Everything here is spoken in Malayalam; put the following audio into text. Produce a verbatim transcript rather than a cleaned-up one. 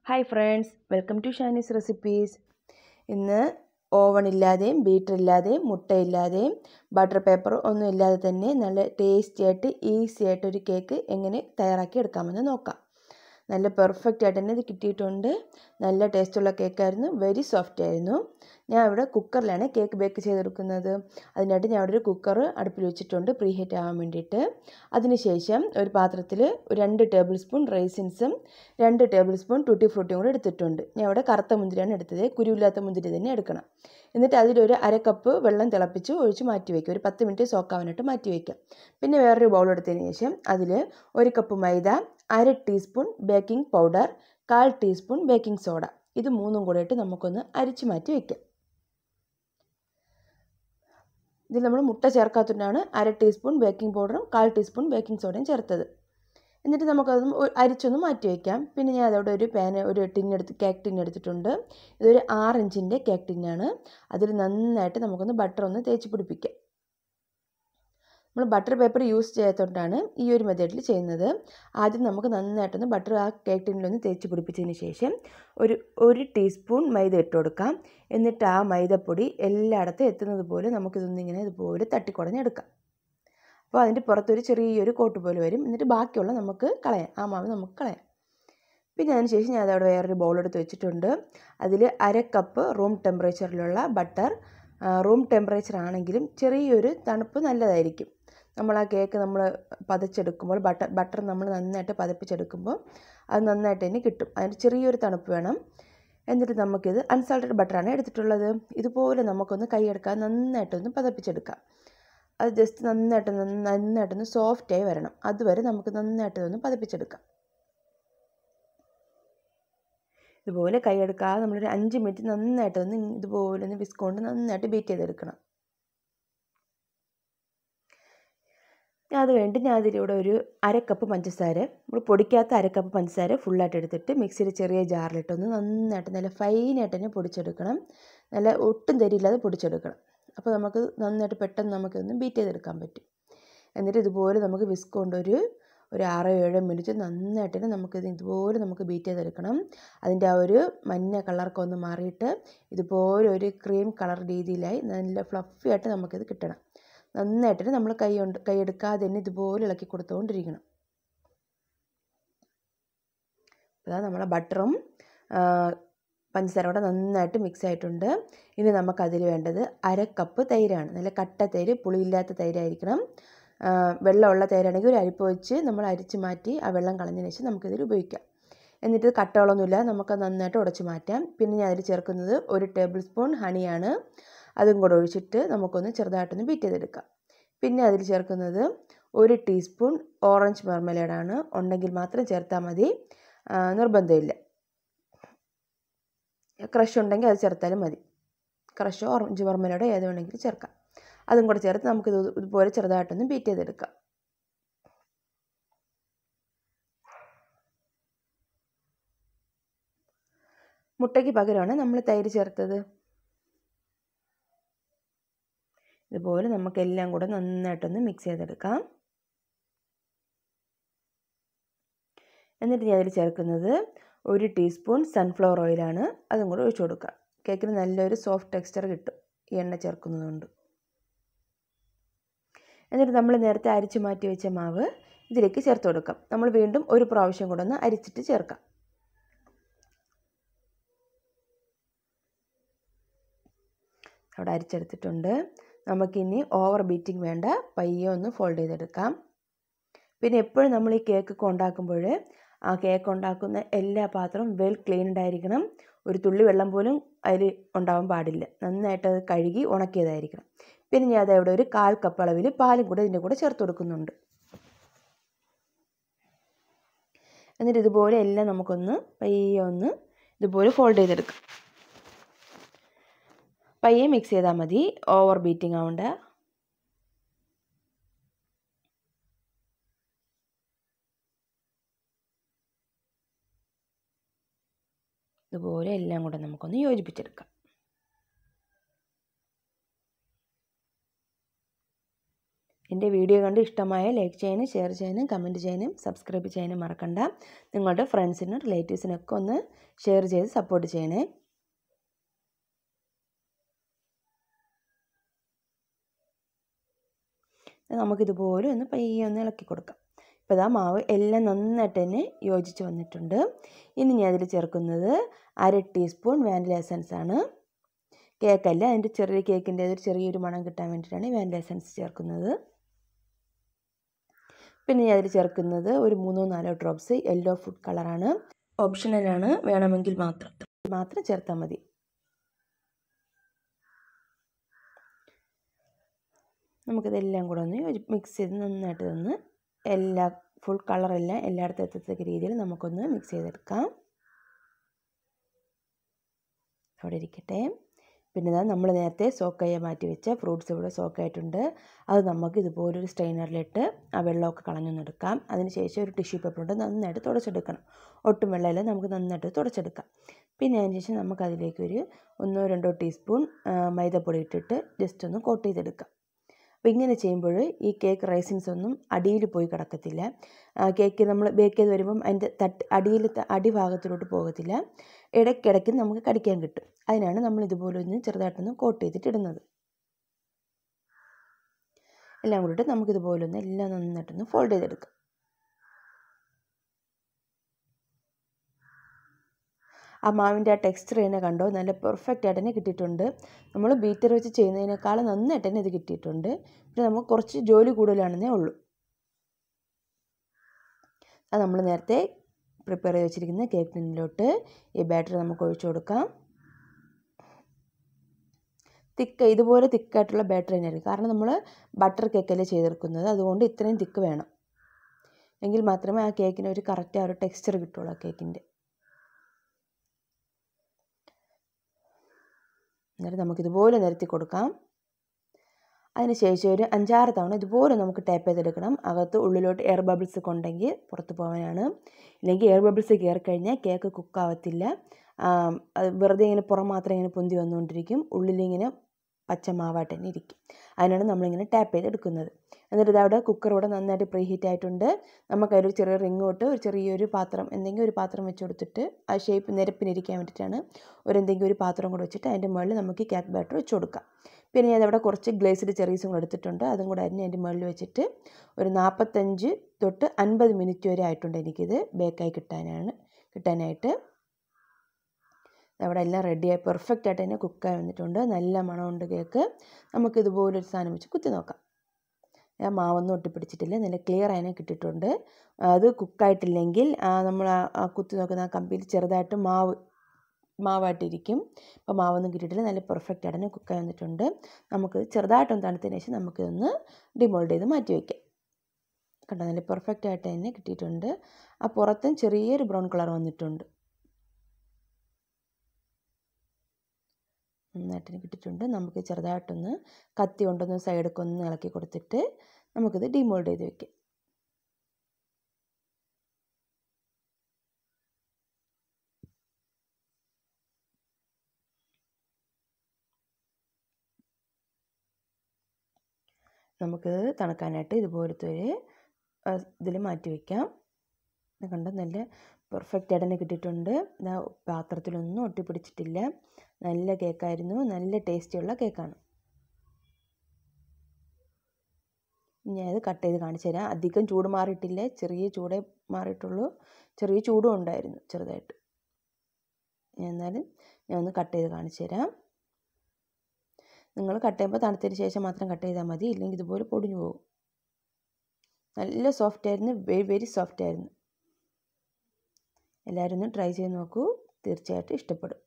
Hi friends, welcome to Shani's recipes. ഇന്ന് ഓവൺ ഇല്ലാതെയും ബീറ്റർ ഇല്ലാതെയും മുട്ട ഇല്ലാതെയും ബട്ടർ പേപ്പർ ഒന്നും ഇല്ലാതെ തന്നെ നല്ല ടേസ്റ്റി ആയിട്ട് ഈസി ആയിട്ട് ഒരു കേക്ക് എങ്ങനെ തയ്യാറാക്കി എടുക്കാമെന്ന് നോക്കാം. നല്ല പെർഫെക്റ്റ് ആയിട്ട് തന്നെ ഇത് കിട്ടിയിട്ടുണ്ട്. നല്ല ടേസ്റ്റുള്ള കേക്കായിരുന്നു, വെരി സോഫ്റ്റ് ആയിരുന്നു. ഞാൻ ഇവിടെ കുക്കറിലാണ് കേക്ക് ബേക്ക് ചെയ്തെടുക്കുന്നത്. അതിനായിട്ട് ഞാൻ അവിടെ ഒരു കുക്കർ അടുപ്പിൽ വെച്ചിട്ടുണ്ട് പ്രീ ഹീറ്റ് ആവാൻ വേണ്ടിയിട്ട്. അതിനുശേഷം ഒരു പാത്രത്തിൽ ഒരു രണ്ട് ടേബിൾ സ്പൂൺ റൈസിൻസും രണ്ട് ടേബിൾ സ്പൂൺ ടൂട്ടി ഫ്രൂട്ടിയും കൂടെ എടുത്തിട്ടുണ്ട്. ഞാൻ ഇവിടെ കറുത്ത മുന്തിരിയാണ് എടുത്തത്, കുരുവില്ലാത്ത മുന്തിരി തന്നെ എടുക്കണം. എന്നിട്ട് അതിലൊരു അര കപ്പ് വെള്ളം തിളപ്പിച്ച് ഒഴിച്ച് മാറ്റി വയ്ക്കുക. ഒരു പത്ത് മിനിറ്റ് സോക്കാവാനായിട്ട് മാറ്റി വയ്ക്കാം. പിന്നെ വേറൊരു ബൗൾ എടുത്തതിന് ശേഷം അതിൽ ഒരു കപ്പ് മൈദ, അര ടീസ്പൂൺ ബേക്കിംഗ് പൗഡർ, കാൽ ടീസ്പൂൺ ബേക്കിംഗ് സോഡ, ഇത് മൂന്നും കൂടെ ഇട്ട് നമുക്കൊന്ന് അരിച്ച് മാറ്റി വയ്ക്കാം. ഇതിൽ നമ്മൾ മുട്ട ചേർക്കാത്തതുകൊണ്ടാണ് അര ടീസ്പൂൺ ബേക്കിംഗ് പൗഡറും കാൽ ടീസ്പൂൺ ബേക്കിംഗ് സോഡയും ചേർത്തത്. എന്നിട്ട് നമുക്കത് അരിച്ചൊന്ന് മാറ്റി വയ്ക്കാം. പിന്നെ ഞാൻ അതോടെ ഒരു പാൻ ഒരു ടിന്നെടുത്ത് കേക്ക് ടിൻ എടുത്തിട്ടുണ്ട്. ഇതൊരു ആറ് ഇഞ്ചിൻ്റെ കേക്ക് ടിന്നാണ്. അതിൽ നന്നായിട്ട് നമുക്കൊന്ന് ബട്ടർ ഒന്ന് തേച്ച് പിടിപ്പിക്കാം. നമ്മൾ ബട്ടർ പേപ്പർ യൂസ് ചെയ്യാത്തതുകൊണ്ടാണ് ഈ ഒരു മെത്തേഡിൽ ചെയ്യുന്നത്. ആദ്യം നമുക്ക് നന്നായിട്ടൊന്ന് ബട്ടർ ആ കേക്ക് ടിന്നിലൊന്ന് തേച്ച് പിടിപ്പിച്ചതിന് ശേഷം ഒരു ഒരു ടീസ്പൂൺ മൈദ ഇട്ട് കൊടുക്കാം. എന്നിട്ട് ആ മൈദപ്പൊടി എല്ലായിടത്തും എത്തുന്നത് പോലെ നമുക്കിതൊന്നിങ്ങനെ ഇതുപോലെ തട്ടിക്കുടഞ്ഞെടുക്കാം. അപ്പോൾ അതിൻ്റെ പുറത്തൊരു ചെറിയൊരു കോട്ട് പോലെ വരും. എന്നിട്ട് ബാക്കിയുള്ള നമുക്ക് കളയാം, ആ മാവ് നമുക്ക് കളയാം. പിന്നെ അതിന് ശേഷം ഞാൻ അതവിടെ വേറൊരു ബൗൾ എടുത്ത് വെച്ചിട്ടുണ്ട്. അതിൽ അര കപ്പ് റൂം ടെമ്പറേച്ചറിലുള്ള ബട്ടർ. റൂം ടെമ്പറേച്ചർ ആണെങ്കിലും ചെറിയൊരു തണുപ്പ് നല്ലതായിരിക്കും. നമ്മൾ ആ കേക്ക് നമ്മൾ പതച്ചെടുക്കുമ്പോൾ ബട്ടർ ബട്ടർ നമ്മൾ നന്നായിട്ട് പതപ്പിച്ചെടുക്കുമ്പോൾ അത് നന്നായിട്ട് തന്നെ കിട്ടും. അതിന് ചെറിയൊരു തണുപ്പ് വേണം. എന്നിട്ട് നമുക്കിത് അൺസാൾട്ടഡ് ബട്ടറാണ് എടുത്തിട്ടുള്ളത്. ഇതുപോലെ നമുക്കൊന്ന് കൈയെടുക്കാൻ നന്നായിട്ടൊന്ന് പതപ്പിച്ചെടുക്കാം. അത് ജസ്റ്റ് നന്നായിട്ട് നന്നായിട്ടൊന്ന് സോഫ്റ്റായി വരണം. അതുവരെ നമുക്ക് നന്നായിട്ടൊന്ന് പതപ്പിച്ചെടുക്കാം. ഇതുപോലെ കൈയെടുക്കാതെ നമ്മളൊരു അഞ്ച് മിനിറ്റ് നന്നായിട്ടൊന്ന് ഇതുപോലെ ഒന്ന് വിസ്ക് കൊണ്ട് നന്നായിട്ട് ബീറ്റ് ചെയ്തെടുക്കണം. അത് വേണ്ടി ഞാൻ അതിലൂടെ ഒരു അരക്കപ്പ് പഞ്ചസാര, നമ്മൾ പൊടിക്കാത്ത അരക്കപ്പ് പഞ്ചസാര ഫുള്ളായിട്ട് എടുത്തിട്ട് മിക്സിയിൽ ചെറിയ ജാറിലിട്ടൊന്ന് നന്നായിട്ട് നല്ല ഫൈനായിട്ട് തന്നെ പൊടിച്ചെടുക്കണം. നല്ല ഒട്ടും തരിയില്ലാതെ പൊടിച്ചെടുക്കണം. അപ്പോൾ നമുക്ക് നന്നായിട്ട് പെട്ടെന്ന് നമുക്കൊന്ന് ബീറ്റ് ചെയ്തെടുക്കാൻ പറ്റും. എന്നിട്ട് ഇതുപോലെ നമുക്ക് വിസ്ക് കൊണ്ട് ഒരു ഒരു ആറോ ഏഴോ മിനിറ്റ് നന്നായിട്ട് തന്നെ നമുക്കിത് ഇതുപോലെ നമുക്ക് ബീറ്റ് ചെയ്തെടുക്കണം. അതിൻ്റെ ആ ഒരു മഞ്ഞ കളറൊക്കെ ഒന്ന് മാറിയിട്ട് ഇതുപോലെ ഒരു ക്രീം കളർ രീതിയിലായി നല്ല ഫ്ലഫി ആയിട്ട് നമുക്കിത് കിട്ടണം. നന്നായിട്ട് നമ്മൾ കൈ കൊണ്ട് കൈയെടുക്കാതെ തന്നെ ഇതുപോലെ ഇളക്കി കൊടുത്തുകൊണ്ടിരിക്കണം. അതാ നമ്മളെ ബട്ടറും പഞ്ചസാര കൂടെ നന്നായിട്ട് മിക്സ് ആയിട്ടുണ്ട്. ഇനി നമുക്കതിൽ വേണ്ടത് അര കപ്പ് തൈരാണ്. നല്ല കട്ട തൈര്, പുളിയില്ലാത്ത തൈരായിരിക്കണം. വെള്ളമുള്ള തൈരാണെങ്കിൽ ഒരു അരിപ്പ് വെച്ച് നമ്മൾ അരിച്ച് മാറ്റി ആ വെള്ളം കളഞ്ഞതിന് ശേഷം നമുക്കിതിൽ ഉപയോഗിക്കാം. എന്നിട്ട് കട്ടകളൊന്നുമില്ല, നമുക്ക് നന്നായിട്ട് ഉടച്ച് മാറ്റാം. പിന്നെ ഞാൻ അതിൽ ചേർക്കുന്നത് ഒരു ടേബിൾ സ്പൂൺ ഹണിയാണ്. അതും കൂടെ ഒഴിച്ചിട്ട് നമുക്കൊന്ന് ചെറുതായിട്ടൊന്ന് ബീറ്റ് ചെയ്തെടുക്കാം. പിന്നെ അതിൽ ചേർക്കുന്നത് ഒരു ടീസ്പൂൺ ഓറഞ്ച് മെർമലേഡാണ്. ഉണ്ടെങ്കിൽ മാത്രം ചേർത്താൽ മതി, നിർബന്ധമില്ല. ക്രഷ് ഉണ്ടെങ്കിൽ അത് ചേർത്താലും മതി. ക്രഷോ ഓറഞ്ച് മെർമലേഡോ ഏത് വേണമെങ്കിലും ചേർക്കാം. അതും കൂടെ ചേർത്ത് നമുക്കിത് ഇതുപോലെ ചെറുതായിട്ടൊന്ന് ബീറ്റ് ചെയ്തെടുക്കാം. മുട്ടയ്ക്ക് പകരമാണ് നമ്മൾ തൈര് ചേർത്തത്. ഇതുപോലെ നമുക്കെല്ലാം കൂടെ നന്നായിട്ടൊന്ന് മിക്സ് ചെയ്തെടുക്കാം. എന്നിട്ട് ഞാൻ അതിൽ ചേർക്കുന്നത് ഒരു ടീസ്പൂൺ സൺഫ്ലവർ ഓയിലാണ്. അതും കൂടെ ഒഴിച്ചു കൊടുക്കാം. കേക്കിന് നല്ലൊരു സോഫ്റ്റ് ടെക്സ്ചർ കിട്ടും ഈ എണ്ണ ചേർക്കുന്നതുകൊണ്ട്. എന്നിട്ട് നമ്മൾ നേരത്തെ അരിച്ച് മാറ്റി വെച്ച മാവ് ഇതിലേക്ക് ചേർത്ത് കൊടുക്കാം. നമ്മൾ വീണ്ടും ഒരു പ്രാവശ്യം കൂടെ ഒന്ന് അരിച്ചിട്ട് ചേർക്കാം. അവിടെ അരിച്ചെടുത്തിട്ടുണ്ട്. നമുക്കിനി ഓവർ ബീറ്റിംഗ് വേണ്ട, പയ്യെ ഒന്ന് ഫോൾഡ് ചെയ്തെടുക്കാം. പിന്നെ എപ്പോഴും നമ്മൾ ഈ കേക്കൊക്കെ ഉണ്ടാക്കുമ്പോൾ ആ കേക്ക് ഉണ്ടാക്കുന്ന എല്ലാ പാത്രവും വെൽ ക്ലീൻഡ് ആയിരിക്കണം. ഒരു തുള്ളി വെള്ളം പോലും അതിൽ ഉണ്ടാവാൻ പാടില്ല. നന്നായിട്ട് അത് കഴുകി ഉണക്കിയതായിരിക്കണം. പിന്നെ ഞാൻ അതവിടെ ഒരു കാൽ കപ്പ് അളവിൽ പാലും കൂടെ ഇതിൻ്റെ കൂടെ ചേർത്ത് കൊടുക്കുന്നുണ്ട്. എന്നിട്ട് ഇതുപോലെ എല്ലാം നമുക്കൊന്ന് പയ്യെ ഒന്ന് ഇതുപോലെ ഫോൾഡ് ചെയ്തെടുക്കാം. പയ്യെ മിക്സ് ചെയ്താൽ മതി, ഓവർ ബീറ്റിംഗ് ആവണ്ട. ഇതുപോലെ എല്ലാം കൂടെ നമുക്കൊന്ന് യോജിപ്പിച്ചെടുക്കാം. എൻ്റെ വീഡിയോ കണ്ട് ഇഷ്ടമായ ലൈക്ക് ചെയ്യാനും ഷെയർ ചെയ്യാനും കമൻറ്റ് ചെയ്യാനും സബ്സ്ക്രൈബ് ചെയ്യാനും മറക്കണ്ട. നിങ്ങളുടെ ഫ്രണ്ട്സിനും റിലേറ്റീവ്സിനൊക്കെ ഒന്ന് ഷെയർ ചെയ്ത് സപ്പോർട്ട് ചെയ്യണേ. നമുക്കിതുപോലെ ഒന്ന് പയ്യെ ഒന്ന് ഇളക്കി കൊടുക്കാം. ഇപ്പോൾ ഇതാ മാവ് എല്ലാം നന്നായിട്ട് തന്നെ യോജിച്ച് വന്നിട്ടുണ്ട്. ഇനി ഞാൻ അതിൽ ചേർക്കുന്നത് അര ടീസ്പൂൺ വാനില എസൻസ് ആണ്. കേക്കല്ല, അതിൻ്റെ ചെറിയ കേക്കിൻ്റെ ഒരു ചെറിയൊരു മണം കിട്ടാൻ വേണ്ടിയിട്ടാണ് വാനില എസൻസ് ചേർക്കുന്നത്. പിന്നെ ഞാൻ അതിൽ ചേർക്കുന്നത് ഒരു മൂന്നോ നാലോ ഡ്രോപ്സ് യെല്ലോ ഫുഡ് കളറാണ്. ഓപ്ഷണലാണ്, വേണമെങ്കിൽ മാത്രം മാത്രം ചേർത്താൽ മതി. നമുക്കിതെല്ലാം കൂടെ ഒന്ന് മിക്സ് ചെയ്ത് നന്നായിട്ട് ഒന്ന് എല്ലാ ഫുൾ കളറെല്ലാം എല്ലായിടത്തും എത്തത്തക്ക രീതിയിൽ നമുക്കൊന്ന് മിക്സ് ചെയ്തെടുക്കാം. അവിടെ ഇരിക്കട്ടെ. പിന്നെ ഇതാ നമ്മൾ നേരത്തെ സോക്കായി മാറ്റി വെച്ച ഫ്രൂട്ട്സ് ഇവിടെ സോക്കായിട്ടുണ്ട്. അത് നമുക്ക് ഇതുപോലൊരു സ്ട്രെയിനറിലിട്ട് ആ വെള്ളമൊക്കെ കളഞ്ഞൊന്നെടുക്കാം. അതിനുശേഷം ഒരു ടിഷ്യൂ പേപ്പർ കൊണ്ട് നന്നായിട്ട് തുടച്ചെടുക്കണം. ഒട്ടും വെള്ളമില്ല, നമുക്ക് നന്നായിട്ട് തുടച്ചെടുക്കാം. പിന്നെ അതിന് ശേഷം നമുക്കതിലേക്കൊരു ഒന്നോ രണ്ടോ ടീസ്പൂൺ മൈദപ്പൊടി ഇട്ടിട്ട് ജസ്റ്റ് ഒന്ന് കോട്ട് ചെയ്തെടുക്കാം. അപ്പോൾ ഇങ്ങനെ ചെയ്യുമ്പോൾ ഈ കേക്ക് റൈസിൻസ് ഒന്നും അടിയിൽ പോയി കിടക്കത്തില്ല. കേക്ക് നമ്മൾ ബേക്ക് ചെയ്ത് വരുമ്പം അതിൻ്റെ തട്ട് അടിയിൽ അടിഭാഗത്തിലോട്ട് പോകത്തില്ല. ഇടയ്ക്കിടയ്ക്ക് നമുക്ക് കടിക്കാൻ കിട്ടും. അതിനാണ് നമ്മൾ ഇതുപോലെ ഒന്ന് ചെറുതായിട്ടൊന്ന് കോട്ട് ചെയ്തിട്ടിടുന്നത്. എല്ലാം കൂടിയിട്ട് നമുക്കിതുപോലെ ഒന്ന് എല്ലാം നന്നായിട്ടൊന്ന് ഫോൾഡ് ചെയ്തെടുക്കാം. ആ മാവിൻ്റെ ആ ടെക്സ്ചർ തന്നെ കണ്ടോ, നല്ല പെർഫെക്റ്റ് ആയിട്ട് തന്നെ കിട്ടിയിട്ടുണ്ട്. നമ്മൾ ബീറ്റർ വെച്ച് ചെയ്യുന്നതിനേക്കാൾ നന്നായിട്ട് തന്നെ ഇത് കിട്ടിയിട്ടുണ്ട്. പിന്നെ നമുക്ക് കുറച്ച് ജോലി കൂടുതലാണെന്നേ ഉള്ളൂ. അത് നമ്മൾ നേരത്തെ പ്രിപ്പയർ ചെയ്ത് വെച്ചിരിക്കുന്ന കേക്ക് ടിന്നിലോട്ട് ഈ ബാറ്റർ നമുക്ക് ഒഴിച്ചു കൊടുക്കാം. തിക്ക് ഇതുപോലെ തിക്കായിട്ടുള്ള ബാറ്റർ തന്നെയായിരിക്കും. കാരണം നമ്മൾ ബട്ടർ കേക്കല്ലേ ചെയ്തെടുക്കുന്നത്, അതുകൊണ്ട് ഇത്രയും തിക്ക് വേണം. എങ്കിൽ മാത്രമേ ആ കേക്കിന് ഒരു കറക്റ്റ് ആ ഒരു ടെക്സ്ചർ കിട്ടുള്ളൂ ആ കേക്കിൻ്റെ. എന്നിട്ട് നമുക്കിതുപോലെ നിരത്തി കൊടുക്കാം. അതിന് ശേഷം ഒരു അഞ്ചാറ് തവണ ഇതുപോലെ നമുക്ക് ടാപ്പ് ചെയ്തെടുക്കണം. അകത്ത് ഉള്ളിലോട്ട് എയർ ബബിൾസ് കൊണ്ടെങ്കിൽ പുറത്ത് പോകാനാണ്. ഇല്ലെങ്കിൽ എയർ ബബിൾസ് കയറി കഴിഞ്ഞാൽ കേക്ക് കുക്കാവത്തില്ല. അത് വെറുതെ ഇങ്ങനെ പുറം മാത്രം ഇങ്ങനെ പൊന്തി വന്നുകൊണ്ടിരിക്കും, ഉള്ളിലിങ്ങനെ പച്ചമാവായിട്ട് തന്നെ ഇരിക്കും. അതിനാണ് നമ്മളിങ്ങനെ ടാപ്പ് ചെയ്തെടുക്കുന്നത്. എന്നിട്ട് ഇതവിടെ കുക്കർ ഇവിടെ നന്നായിട്ട് പ്രീ ഹീറ്റ് ആയിട്ടുണ്ട്. നമുക്കതിലൊരു ചെറിയ റിങ് തൊട്ട് ഒരു ചെറിയൊരു പാത്രം എന്തെങ്കിലും ഒരു പാത്രം വെച്ച് കൊടുത്തിട്ട് ആ ഷേപ്പ് നിരപ്പിനിരിക്കാൻ വേണ്ടിയിട്ടാണ് ഒരു എന്തെങ്കിലും ഒരു പാത്രം കൂടെ വെച്ചിട്ട് അതിൻ്റെ മുകളിൽ നമുക്ക് കേക്ക് ബാറ്റർ വെച്ച് കൊടുക്കാം. പിന്നെ ഞാനവിടെ കുറച്ച് ഗ്ലേസ്ഡ് ചെറീസും കൂടെ എടുത്തിട്ടുണ്ട്. അതും കൂടെ അരിഞ്ഞ് അതിൻ്റെ മുകളിൽ വെച്ചിട്ട് ഒരു നാൽപ്പത്തഞ്ച് തൊട്ട് അൻപത് മിനിറ്റ് വരെ ആയിട്ടുണ്ട് എനിക്കിത് ബേക്കായി കിട്ടാനാണ് കിട്ടാനായിട്ട് അവിടെ എല്ലാം റെഡിയായി പെർഫെക്റ്റ് ആയിട്ട് തന്നെ കുക്കായി വന്നിട്ടുണ്ട്. നല്ല മണമുണ്ട് കേക്ക്. നമുക്കിതുപോലൊരു സാധനം വെച്ച് കുത്തി നോക്കാം. ആ മാവൊന്നും ഒട്ടിപ്പിടിച്ചിട്ടില്ല, നല്ല ക്ലിയർ ആയി കിട്ടിയിട്ടുണ്ട്. അത് കുക്കായിട്ടില്ലെങ്കിൽ നമ്മൾ ആ കുത്തി നോക്കുന്ന ആ കമ്പിയിൽ ചെറുതായിട്ട് മാവ് മാവായിട്ടിരിക്കും. അപ്പോൾ മാവൊന്നും കിട്ടിയിട്ടില്ല, നല്ല പെർഫെക്റ്റ് ആയിട്ട് തന്നെ കുക്കായി വന്നിട്ടുണ്ട്. നമുക്ക് ചെറുതായിട്ടൊന്ന് തണുത്തതിന് ശേഷം നമുക്കിതൊന്ന് ഡിമോൾഡ് ചെയ്ത് മാറ്റി വയ്ക്കാം. കണ്ടോ, നല്ല പെർഫെക്റ്റ് ആയിട്ട് തന്നെ കിട്ടിയിട്ടുണ്ട്. ആ പുറത്തും ചെറിയൊരു ബ്രൗൺ കളർ വന്നിട്ടുണ്ട്. നന്നായിട്ട് കിട്ടിയിട്ടുണ്ട്. നമുക്ക് ചെറുതായിട്ടൊന്ന് കത്തി കൊണ്ടൊന്ന് സൈഡൊക്കെ ഒന്ന് ഇളക്കി കൊടുത്തിട്ട് നമുക്കിത് ഡിമോൾഡ് ചെയ്ത് വയ്ക്കാം. നമുക്കിത് തണുക്കാനായിട്ട് ഇതുപോലത്തെ ഒരു ഇതിൽ മാറ്റി വയ്ക്കാം. കണ്ട നല്ല പെർഫെക്റ്റ് ആയിട്ട് തന്നെ കിട്ടിയിട്ടുണ്ട്. ഇതാ പാത്രത്തിലൊന്നും ഒട്ടിപ്പിടിച്ചിട്ടില്ല. നല്ല കേക്കായിരുന്നു, നല്ല ടേസ്റ്റിയുള്ള കേക്കാണ്. ഞാനത് കട്ട് ചെയ്ത് കാണിച്ചു തരാം. അധികം ചൂട് മാറിയിട്ടില്ല, ചെറിയ ചൂടേ മാറിയിട്ടുള്ളൂ. ചെറിയ ചൂടും ഉണ്ടായിരുന്നു ചെറുതായിട്ട്. ഞാൻ എന്നാലും ഞാൻ ഒന്ന് കട്ട് ചെയ്ത് കാണിച്ചു തരാം. നിങ്ങൾ കട്ട് ചെയ്യുമ്പോൾ തണുത്തതിന് ശേഷം മാത്രം കട്ട് ചെയ്താൽ മതി, ഇല്ലെങ്കിൽ ഇതുപോലെ പൊടിഞ്ഞു പോകും. നല്ല സോഫ്റ്റ് ആയിരുന്നു, വെരി വെരി സോഫ്റ്റ് ആയിരുന്നു. എല്ലാവരും ഒന്ന് ട്രൈ ചെയ്ത് നോക്കൂ, തീർച്ചയായിട്ടും ഇഷ്ടപ്പെടും.